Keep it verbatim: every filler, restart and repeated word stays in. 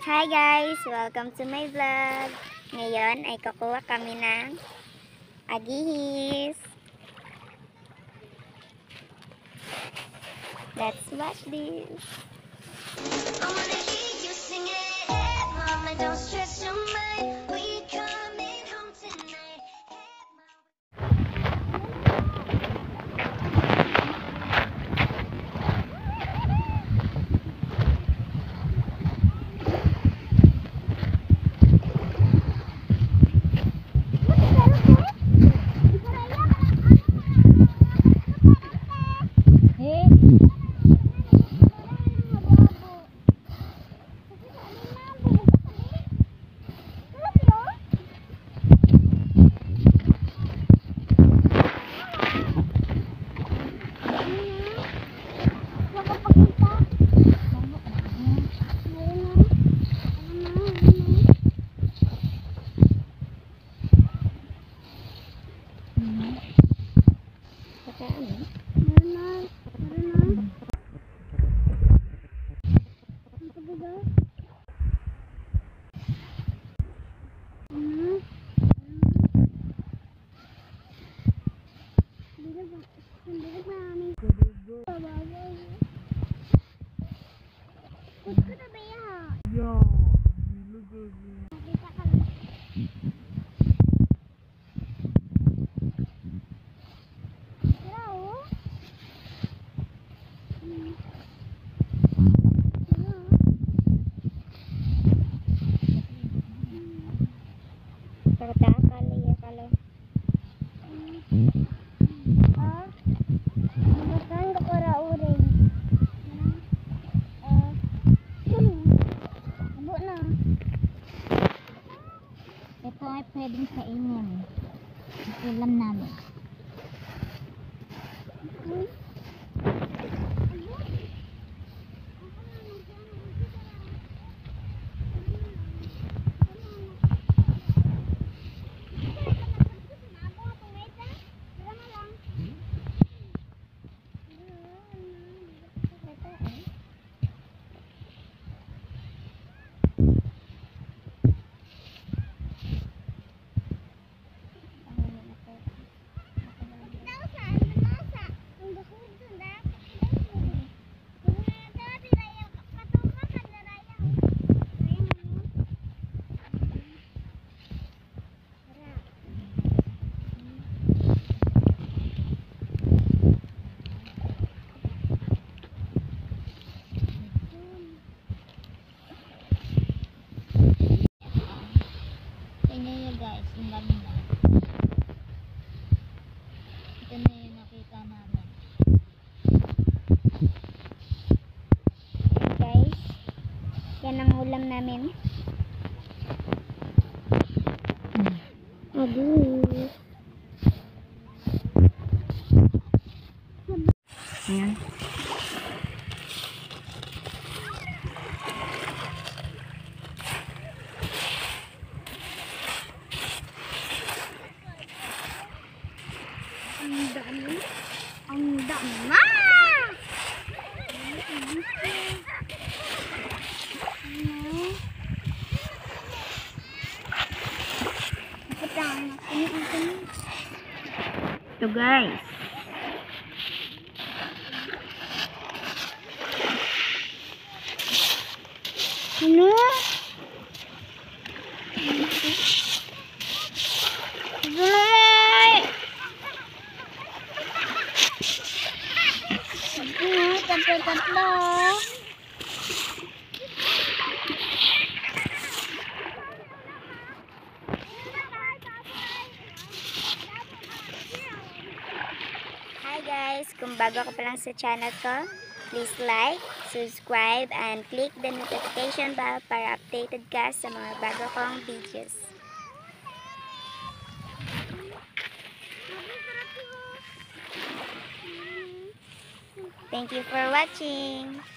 Hi guys! Welcome to my vlog. Ngayon ay kukuha kami ng agihis. Let's watch this. I wanna hear you sing it. Mama, don't stress your mind. We coming home tonight. Ito ay pwedeng kainin. Ulam namin. Guys, yung ganda. Ito na yung nakita namin. Guys, yan ang ulam namin. Agihis. Ayan. Ang dami. Ang dami. Ito guys. Ano? Tatlo. Hi guys, kung bago ka pa lang sa channel ko, please like, subscribe, and click the notification bell para updated ka sa mga bago kong videos. Thank you for watching.